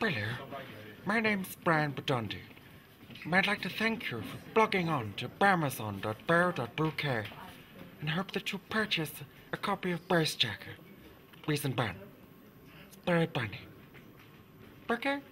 Hello, my name's Bmazon.bo.boo. And I'd like to thank you for blogging on to Bmazon.bo.boo and hope that you purchase a copy of Facejacker. Reason ban. It's very bunny. Okay?